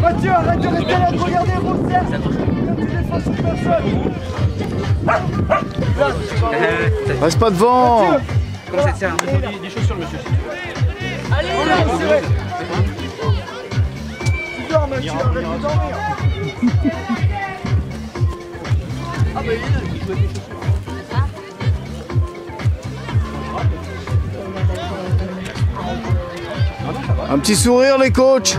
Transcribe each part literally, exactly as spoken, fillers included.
Mathieu, arrête de rester là, de regarder le gros cercle. Tu défends sur personne. Reste pas devant. Comment ça tient? Des chaussures, monsieur. Allez, là, c'est vrai. Tu dors, Mathieu, arrête de dormir. Ah, bah, il est là, il joue avec les chaussures. Un petit sourire les coachs.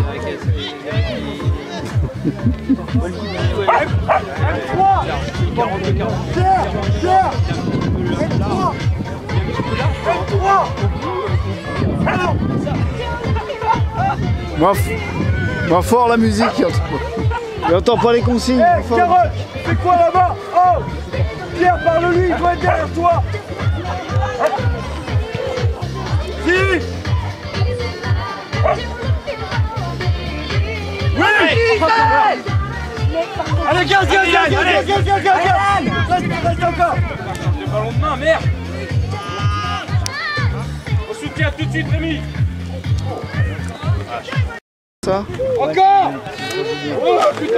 Moi, moi fort la musique. Il entend pas les consignes. Hé, hey, Carotte, c'est quoi là-bas? Oh, Pierre, parle-lui, il doit être derrière toi. Si. Oui. Allez, gaz, gaz, gaz, gaz, gaz, gaz, gaz, reste, reste encore. Le ballon de main, merde. On soutient tout de suite, Rémi. Ça. Encore. Oh putain.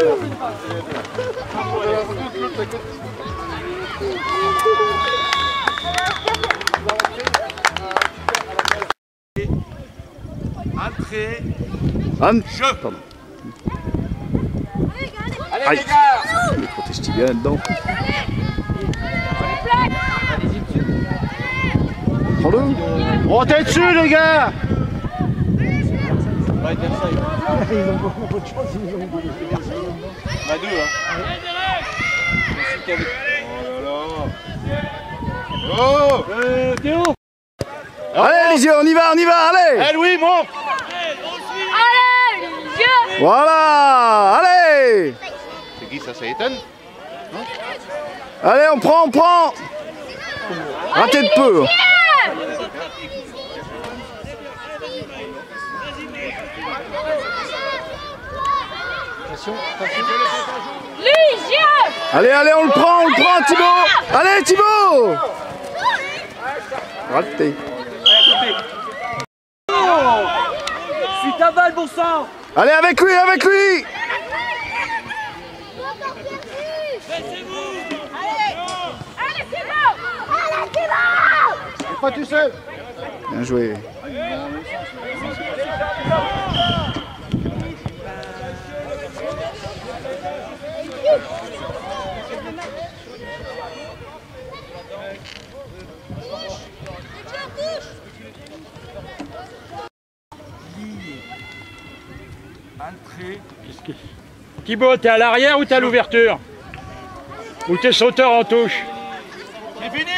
Entrée. Anne. Je. Pardon. Allez Aïe. les gars. Il est protégé tibia là-dedans. Prends-le. Montez dessus les gars. Ils ont beaucoup de chance, ils ont beaucoup de chance. On a deux, hein. Oh là là. Oh euh, Théo. Allez Lisieux, on y va, on y va, allez. Eh Louis, monte. Allez, Lisieux. Voilà, allez. C'est qui ça, ça étonne? Allez, on prend, on prend. Ratez de peu. Lisieux. Allez, allez, on le prend, on le prend, Thibaut. Allez, Thibaut. Raté. Suis ta balle, bon sang. Allez, avec lui, avec lui. Allez, c'est bon. Allez, c'est bon. T'es pas tout seul. Bien joué. Entrée. Thibaut, t'es à l'arrière ou t'es à l'ouverture? Ou t'es sauteur en touche? C'est fini.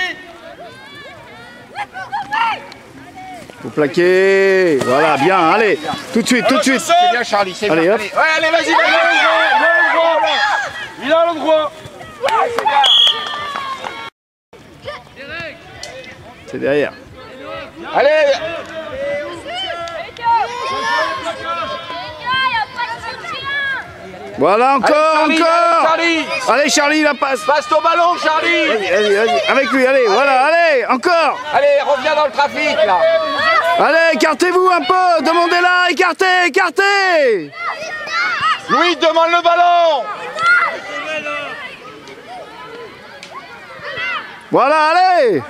Faut plaquer. Voilà, bien, allez. Tout de suite, tout de suite. C'est bien Charlie, c'est Allez, bien. hop. Allez, ouais, allez, vas-y, vas-y. Il a l'endroit. Ouais, c'est bien. C'est derrière. Allez. Voilà, encore, Allez, Charlie, encore. allez, Charlie. Allez, Charlie, la passe. Passe ton ballon, Charlie. Vas-y, vas-y, vas-y. Avec lui, allez, voilà, allez, encore. Allez, reviens dans le trafic, là. Allez, écartez-vous un peu. Demandez-la, écartez, écartez. Louis, demande le ballon. Voilà, allez.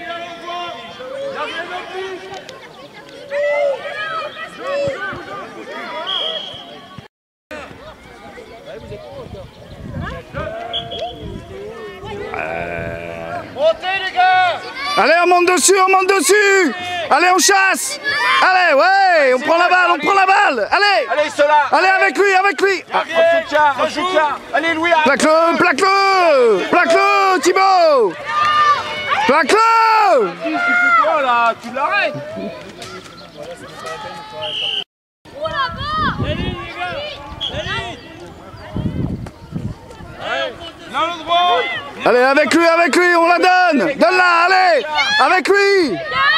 Montez, les gars. Allez, on monte dessus, on monte dessus. Allez, on chasse. Allez, ouais, on prend la balle, on prend la balle. Allez. Allez, cela. Allez, avec lui, avec lui. Ah, On soutient, on soutient. Allez, Louis. plaque-le, plaque-le. Plaque-le, Thibaut. Plaque-le. Tu fais quoi, là? Tu l'arrêtes. Oh là-bas. Allez, les gars. Allez. Là, l'endroit. Allez, avec lui, avec lui, on la donne. Donne-la, allez. Avec lui.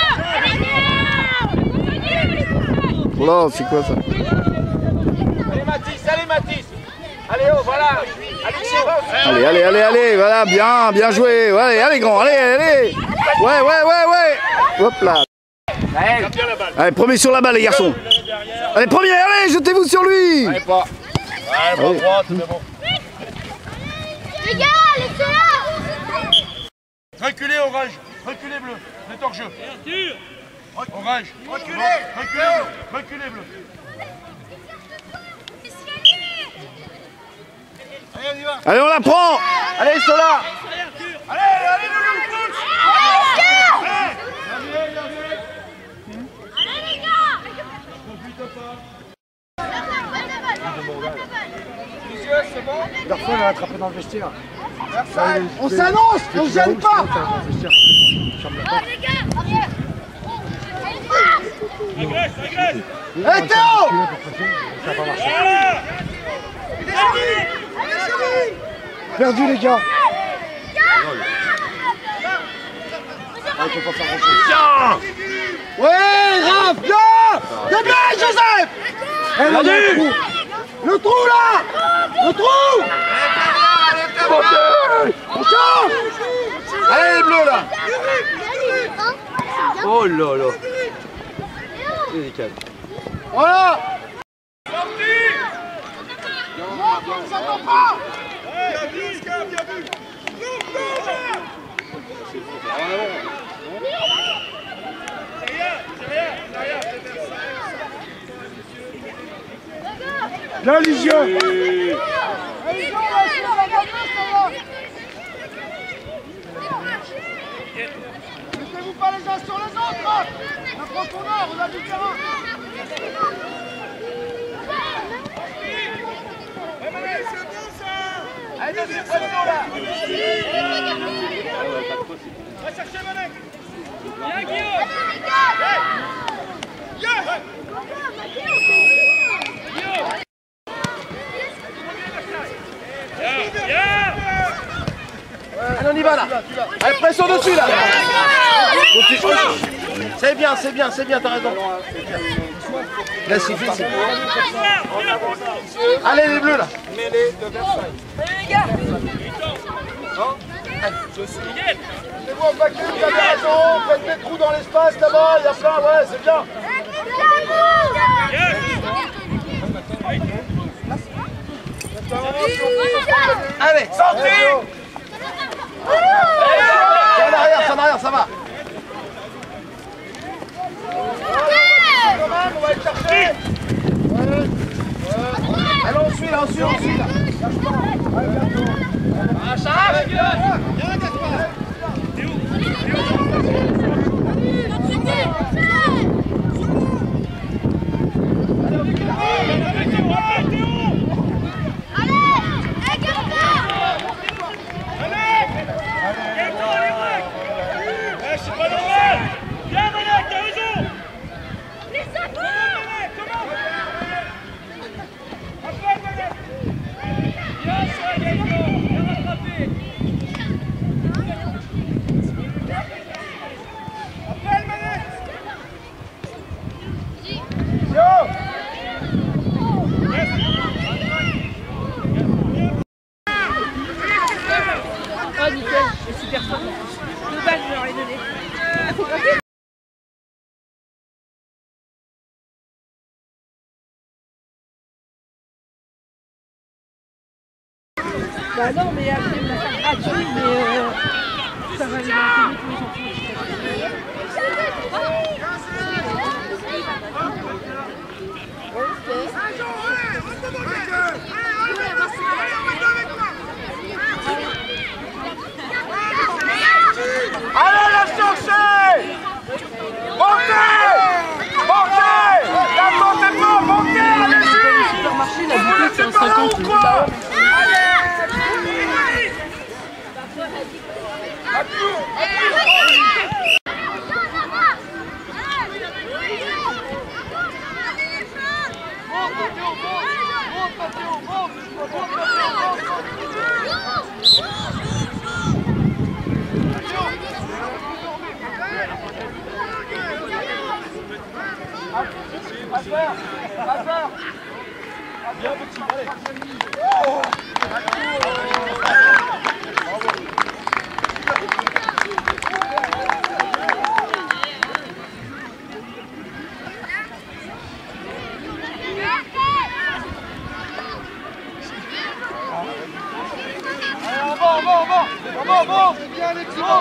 Oh là, c'est quoi ça? Allez, Mathis, allez, Mathis. Allez, oh, voilà. Allez, c'est bon. Allez, allez, allez, allez, voilà, bien, bien joué. Ouais, allez, allez, grand, allez, allez. Ouais, ouais, ouais, ouais. Hop là. Allez, premier sur la balle, les garçons. Allez, premier, allez, jetez-vous sur lui. Allez, pas. Ouais, pas droite, mais bon. Les gars, laissez-la. Reculez, orange. Reculez, bleu. Vous êtes hors jeu. Orange. Reculez. Reculez, bleu. Reculez, bleu. Allez, on y va. Allez, on la prend. Allez, Sola. Allez, allez, nous, nous, tous. Allez. Allez les gars. Darfour, il a attrapé dans le vestiaire. On s'annonce, on se gêne pas. Oh les gars, arrière. Hé Théo. Ça va marcher. Perdu les gars. Ouais, Raph, bien. C'est bien, Joseph. Eh, là, il y a le trou. Le trou là. Le trou. On change. Allez, les bleus, là. Oh là là. Voilà. Là, Lisieux. Mettez-vous pas les uns sur les autres. La profondeur, on a du terrain. Allez, deuxième pression, là. Va chercher, Manek. Viens, Guillaume. Allez, on y va là. Allez, pression dessus là. C'est bien, c'est bien, c'est bien, t'as raison. Là, c'est vite. Allez, les bleus là. C'est bon, Baké, vous avez raison. Faites des trous dans l'espace là-bas, il y a plein, ouais, c'est bien. Allez, sortez. C'est en arrière, c'est en arrière, ça va. On va aller chercher. Ouais. Ouais. Allez, on suit là, on suit, on suit là. Allez, bientôt. Ah, Charles. Viens, Gaspard. Oh nickel, c'est super fort. Deux balles, je vais leur les donner. Bah non, mais après, il va faire gratuit, mais euh, ça va aller dans le public, mais j'en fous. Allez, la chercher. Montez. Montez. La montez pas, montez, allez-y. Le supermarché, la bouteille, c'est un cinquante. bon, bon. Bien, Alexandre.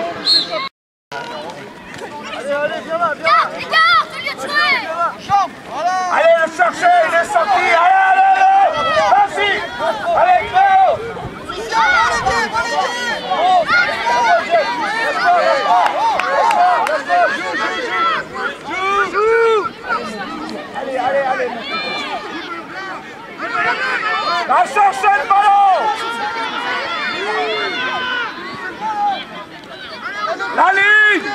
Allez, allez, viens là, viens là. Les gars, c'est lieu de jouer. Chambre, voilà. Allez, le chercher, il est sorti. Allez, allez, allez. Vas-y. Allez, Cléo. Allez, allez, allez. Va chercher le ballon. La ligne.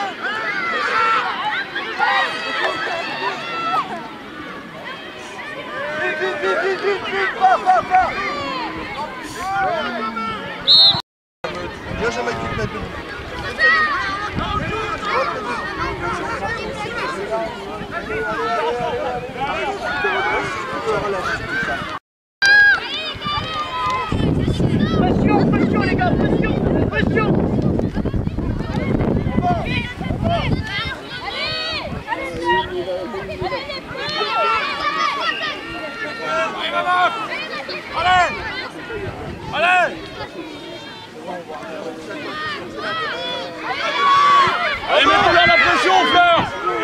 Vite, vite, vite, vite, vite, vite, va, va, va. Viens, jamais qu'il te mette debout. Pression, pression les gars, pression, pression. Allez. Allez. Allez, mettez bien la pression, Fleur.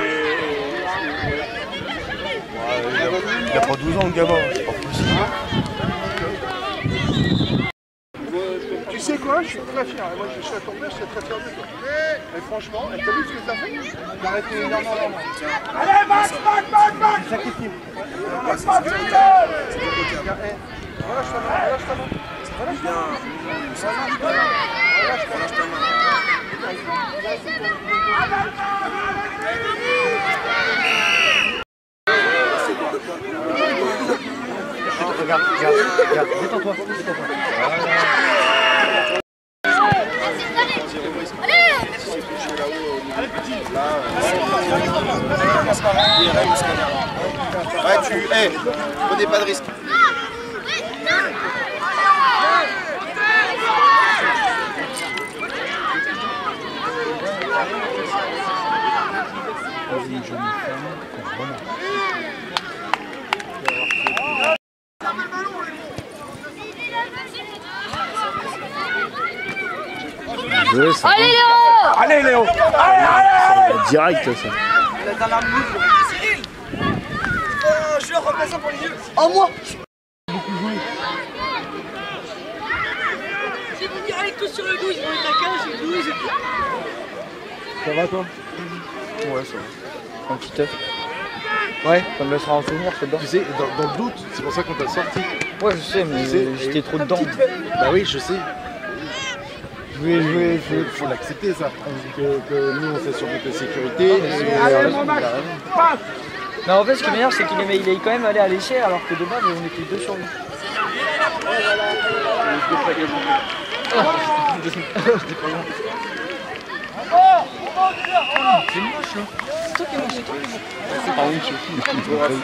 Il a pas douze ans, le gamin, c'est pas possible. Tu sais quoi, je suis très fier. Moi, je suis à ton père, je suis très fier de toi. Et franchement, t'as vu ce que t'as fait? T'as arrêté énormément d'armes. Allez, Max, Max, Max, Max. C'est ça qui filme. Max, Max, Relâche ta main, relâche ta main. Relâche ta main. Relâche ta main. Regarde, regarde, regarde, détends-toi, détends-toi. Ouais, tu. Eh, hey, prenez pas de risque. Allez Léo. Allez, Léo. Allez, allez, allez. Direct ça. Je le replace pour les yeux. Oh moi. J'ai vous dire avec tous sur le douze, ils vont être à quinze, douze. Ça va toi? Ouais, ça va. Un petit œuf. Ouais, ça me laissera un souvenir, c'est dedans. Tu sais, dans, dans le doute, c'est pour ça qu'on t'a sorti. Ouais, je sais, mais Tu sais, j'étais trop dedans. Bah oui, je sais. Je voulais jouer, Il faut, faut l'accepter ça. Que, que nous on fait sur notre sécurité. Et Allez, mon Max. Passe. Non, en fait, ce qui est meilleur, c'est qu'il est, il est quand même allé à l'échelle alors que de base, on était deux sur lui. C'est moche là. C'est toi qui es moche, c'est toi qui es moche. C'est pas ouf,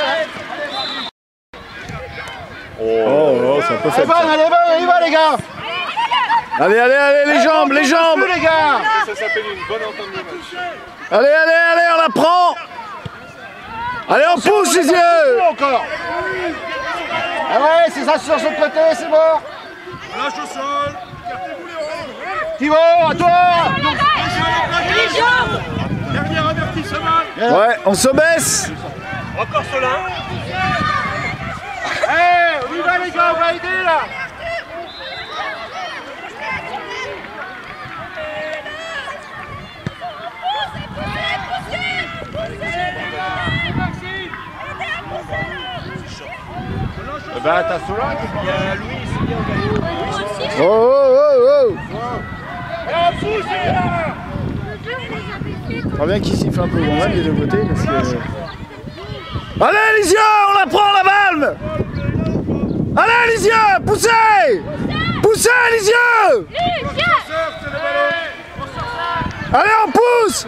Oh, oh, c'est un peu Allez, faible. va, allez, va, allez, va, les gars. Allez, allez, allez, les jambes, les jambes. Les gars. Ça s'appelle une bonne entente de match. Allez, allez, allez, on la prend. Allez, on pousse les yeux. Encore. Ah ouais, c'est ça sur ce côté, c'est bon. Lâche au sol. Thibaut, à toi. Dernier avertissement. Ouais, on se baisse. Encore Solin. Eh, on y va les gars, on va aider là. Bah t'as Solin, il y a Louis ici. Oh, oh, oh, oh. Très bien qu'il siffle un peu bon même des deux côtés parce que... Allez les yeux, on la prend la balle. Allez les yeux, poussez. Poussez les yeux. Allez on pousse.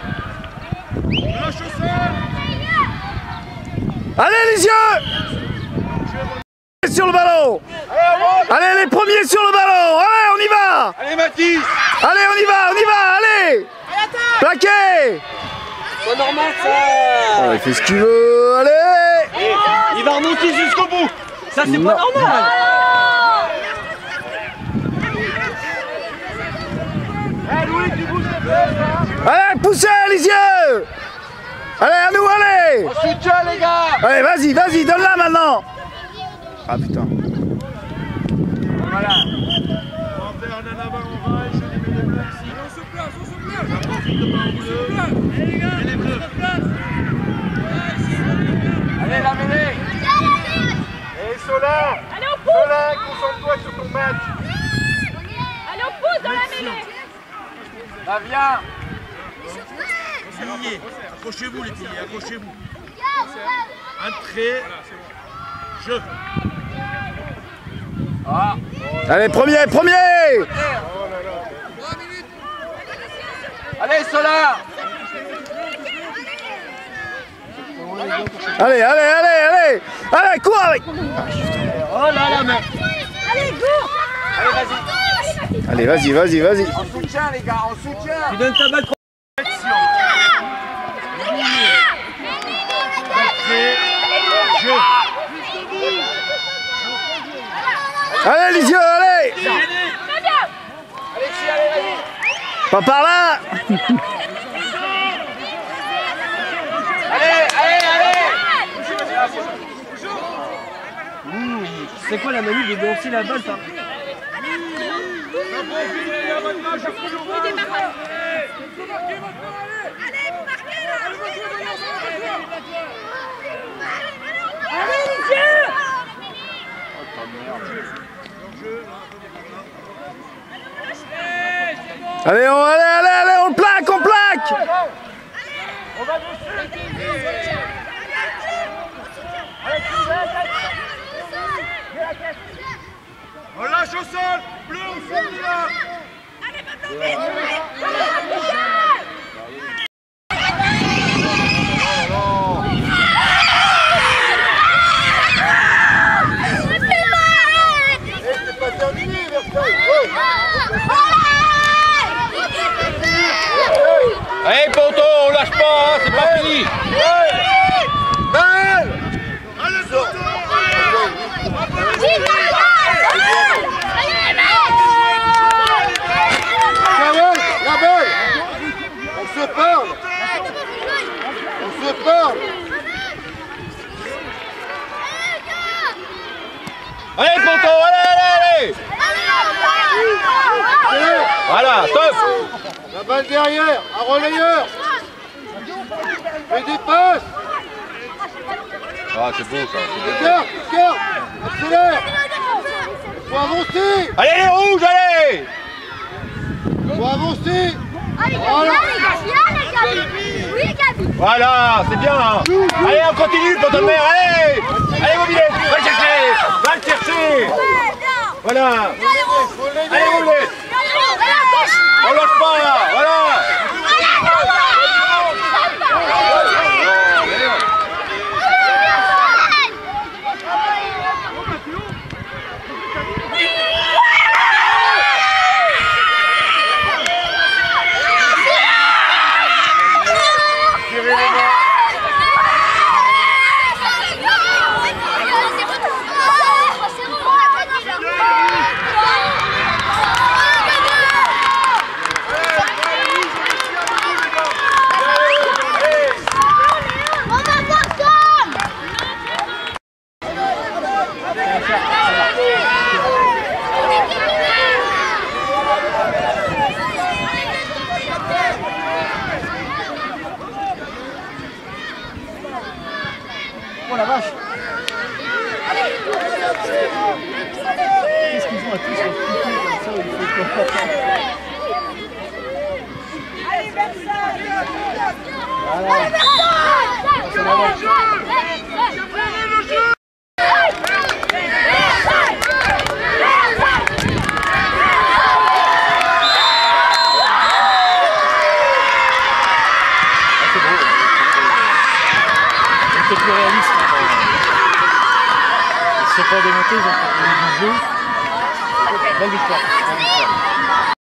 Allez les yeux. Sur le ballon. Allez les premiers sur le ballon. Allez on y va. Allez Mathis. Allez on y va, on y va, allez. Plaqué. C'est normal ça. Oh, il fait ce qu'il veut, allez. Il va remonter jusqu'au bout. Ça c'est Non. pas normal. Allez, poussez les yeux. Allez, à nous, allez. On soutient les gars. Allez, vas-y, vas-y, donne-la maintenant. Ah putain. Voilà. On va faire un avant en rage, je les mets les bleus ici. On se place, on se place. Ça profite de pas aux bleus. Allez les gars, et les bleus. Allez, la mêlée. Et Solin. Allez, on pousse. Solin, concentre-toi sur ton match. Allez, on pousse dans la mêlée. Là, viens. Piliers. Accrochez-vous les piliers, accrochez-vous. Entrée. Jeu. Ah. Allez, premier, premier. Allez, Solin. Allez, allez, allez, allez. Allez, cours avec. Oh là là, mais. Allez, go. Allez, vas-y. Allez, vas-y, vas-y, vas-y. On soutient les gars, on soutient. Tu donnes ta balle. Jeu. Allez, les yeux, allez. Très bien. Alexis, allez, vas-y. Pas par là. Allez, allez, allez. C'est quoi la manie de lancer la balle par... Allez, les yeux. Allez, on, allez, allez, allez, on plaque, on plaque. On lâche au sol. Bleu au sol là. C'est pas terminé, Versailles. Allez, Ponto, on lâche pas, hein, c'est pas fini. Balle. Allez, Ponto. Carole, la balle. On se parle. On se parle. Allez, Ponto, allez, allez, allez. Voilà, stop. La balle derrière, un relayeur. Fais des passes. Ah, c'est beau ça. Regarde, regarde. Accélère. Faut avancer. Allez, les rouges, allez. Faut avancer. Allez, Gabi. Oui, Gabi. Voilà, c'est bien. Hein. Allez, on continue, Ponto de mer, allez. Allez, mobilette, va le chercher. Va le chercher. Voilà. Allez, roulez. On lâche pas là, voilà. Oh la vache. Qu'est-ce qu'ils ont à tous à fliquer comme ça, il faut quoi. Allez, Versailles. Voilà. Allez, Versailles. C'est plus réaliste. Ils ne sont pas démontés, ils ont proposé du jeu. Belle victoire. Belle victoire.